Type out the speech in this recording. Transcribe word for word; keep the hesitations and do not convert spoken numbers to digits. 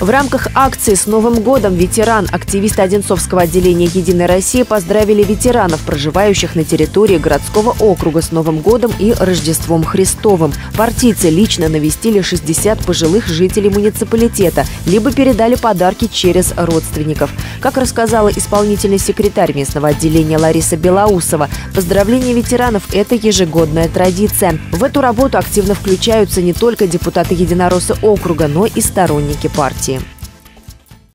В рамках акции «С Новым годом, ветеран» активисты Одинцовского отделения «Единой России» поздравили ветеранов, проживающих на территории городского округа, с Новым годом и Рождеством Христовым. Партийцы лично навестили шестьдесят пожилых жителей муниципалитета, либо передали подарки через родственников. Как рассказала исполнительный секретарь местного отделения Лариса Белоусова, поздравление ветеранов – это ежегодная традиция. В эту работу активно включаются не только депутаты единороссы округа, но и сторонники партии.